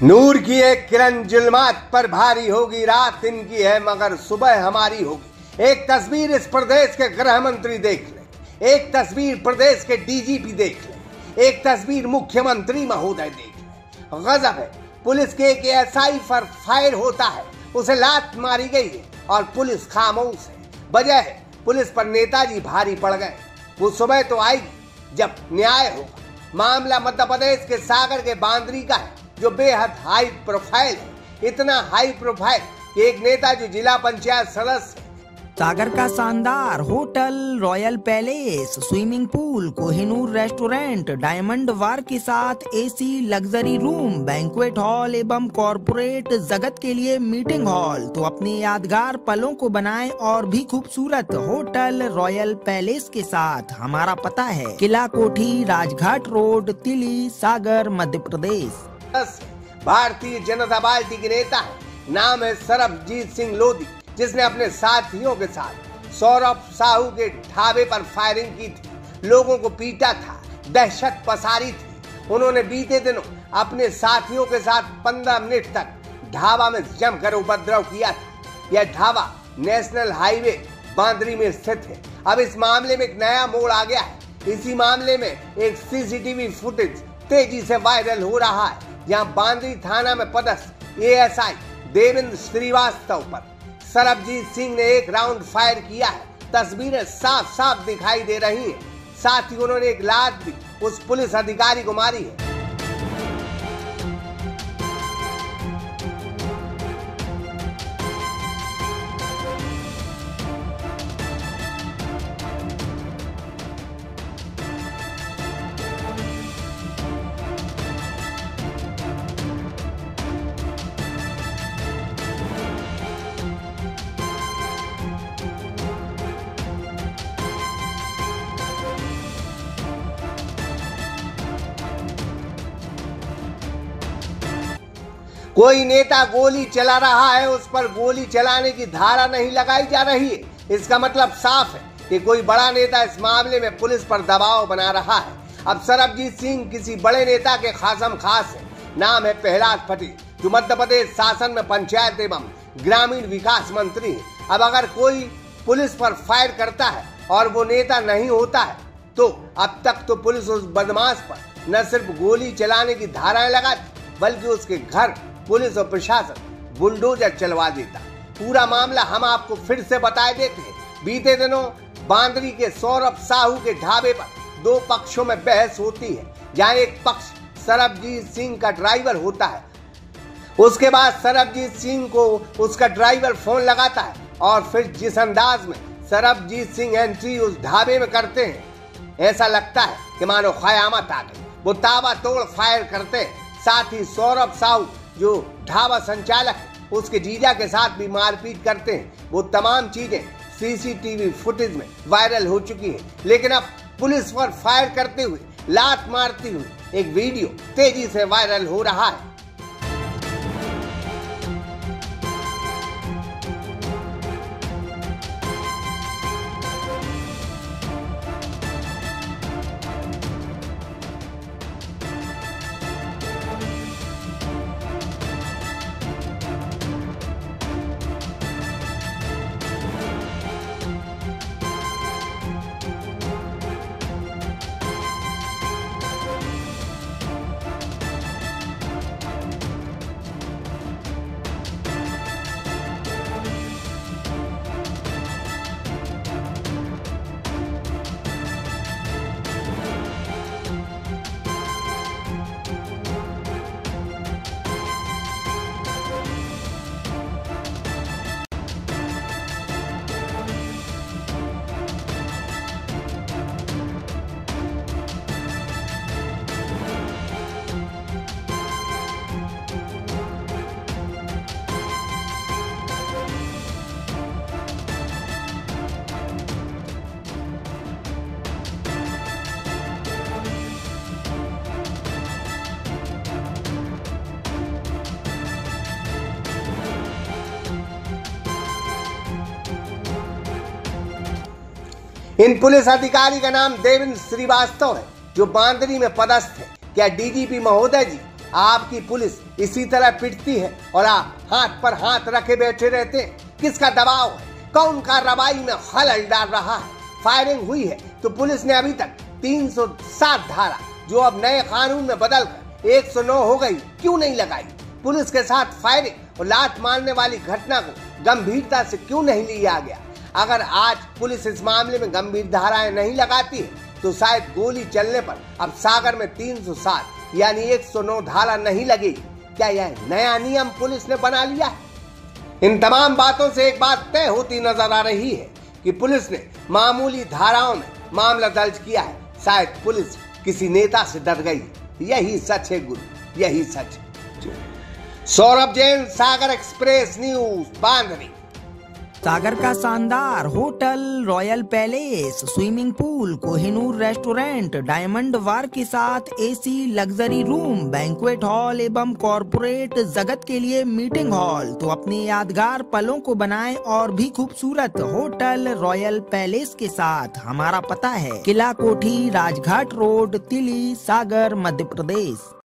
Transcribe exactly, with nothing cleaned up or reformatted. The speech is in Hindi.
नूर की एक किरण जुल्मात पर भारी होगी, रात इनकी है मगर सुबह हमारी होगी। एक तस्वीर इस प्रदेश के गृह मंत्री देख ले, एक तस्वीर प्रदेश के डीजीपी देख ले, एक तस्वीर मुख्यमंत्री महोदय देख ले। गजब है, पुलिस के एक एसआई पर फायर होता है, उसे लात मारी गई है और पुलिस खामोश है। वजह है पुलिस पर नेताजी भारी पड़ गए। वो सुबह तो आएगी जब न्याय होगा। मामला मध्य प्रदेश के सागर के बांदरी का है, जो बेहद हाई प्रोफाइल है। इतना हाई प्रोफाइल कि एक नेता जो जिला पंचायत सदस्य है। सागर का शानदार hotel, royal palace, swimming pool, Kohinoor restaurant, diamond bar के साथ AC, luxury room, banquet hall एवं कॉर्पोरेट जगत के लिए मीटिंग हॉल। तो अपने यादगार पलों को बनाएं और भी खूबसूरत। होटल रॉयल पैलेस के साथ हमारा पता है किला कोठी, राजघाट रोड, तिली, सागर, मध्य प्रदेश। भारतीय जनता पार्टी के नेता है, नाम है सरबजीत सिंह लोधी, जिसने अपने साथियों के साथ सौरभ साहू के ढाबे पर फायरिंग की थी, लोगों को पीटा था, दहशत पसारी थी। उन्होंने बीते दिनों अपने साथियों के साथ पंद्रह मिनट तक ढाबा में जमकर उपद्रव किया था। यह ढाबा नेशनल हाईवे बांदरी में स्थित है। अब इस मामले में एक नया मोड़ आ गया है। इसी मामले में एक सीसीटीवी फुटेज तेजी से वायरल हो रहा है, जहां बांदरी थाना में पदस्थ एएसआई देवेंद्र श्रीवास्तव पर सरबजीत सिंह ने एक राउंड फायर किया है। तस्वीरें साफ साफ दिखाई दे रही हैं। साथ ही उन्होंने एक लात भी उस पुलिस अधिकारी को मारी है। कोई नेता गोली चला रहा है, उस पर गोली चलाने की धारा नहीं लगाई जा रही है। इसका मतलब साफ है कि कोई बड़ा नेता इस मामले में पुलिस पर दबाव बना रहा है। अब सरबजीत सिंह किसी बड़े नेता के खासम खास है। नाम है प्रहलाद पटेल, जो मध्य प्रदेश शासन में पंचायत एवं ग्रामीण विकास मंत्री है। अब अगर कोई पुलिस पर फायर करता है और वो नेता नहीं होता है, तो अब तक तो पुलिस उस बदमाश पर न सिर्फ गोली चलाने की धाराएं लगाती, बल्कि उसके घर पुलिस और प्रशासन बुलडोजर चलवा देता। पूरा मामला हम आपको फिर से बता देते हैं। बीते दिनों बांदरी के सौरभ साहू के ढाबे पर दो पक्षों में बहस होती है, जहां एक पक्ष सरबजीत सिंह का ड्राइवर होता है। उसके बाद सरबजीत सिंह को उसका ड्राइवर फोन लगाता है और फिर जिस अंदाज में सरबजीत सिंह एंट्री उस ढाबे में करते हैं, ऐसा लगता है कि मानो क़यामत आ गई। वो ताबड़तोड़ फायर करते हैं। साथ ही सौरभ साहू जो ढाबा संचालक है, उसके जीजा के साथ भी मारपीट करते हैं। वो तमाम चीजें सीसीटीवी फुटेज में वायरल हो चुकी हैं। लेकिन अब पुलिस पर फायर करते हुए, लात मारते हुए एक वीडियो तेजी से वायरल हो रहा है। इन पुलिस अधिकारी का नाम देवेंद्र श्रीवास्तव है, जो बांदरी में पदस्थ है। क्या डीजीपी महोदय जी आपकी पुलिस इसी तरह पिटती है और आप हाथ पर हाथ रखे बैठे रहते हैं। किसका दबाव है? कौन कार्रवाई में खलल डाल रहा है? फायरिंग हुई है तो पुलिस ने अभी तक तीन सौ सात धारा, जो अब नए कानून में बदल कर एक सौ नौ हो गई, क्यों नहीं लगाई? पुलिस के साथ फायरिंग और लात मारने वाली घटना को गंभीरता से क्यों नहीं लिया गया? अगर आज पुलिस इस मामले में गंभीर धाराएं नहीं लगाती है तो शायद गोली चलने पर अब सागर में तीन सौ सात यानी एक सौ नौ धारा नहीं लगेगी। क्या यह नया नियम पुलिस ने बना लिया है? इन तमाम बातों से एक बात तय होती नजर आ रही है कि पुलिस ने मामूली धाराओं में मामला दर्ज किया है। शायद पुलिस किसी नेता से डर गई। यही सच है गुरु, यही सच है। सौरभ जैन, सागर एक्सप्रेस न्यूज, बांधनी। सागर का शानदार hotel, royal palace, swimming pool, Kohinoor restaurant, diamond bar के साथ AC luxury room, banquet hall एवं कॉर्पोरेट जगत के लिए मीटिंग हॉल। तो अपने यादगार पलों को बनाएं और भी खूबसूरत होटल रॉयल पैलेस के साथ। हमारा पता है किला कोठी, राजघाट रोड, तिली, सागर, मध्य प्रदेश।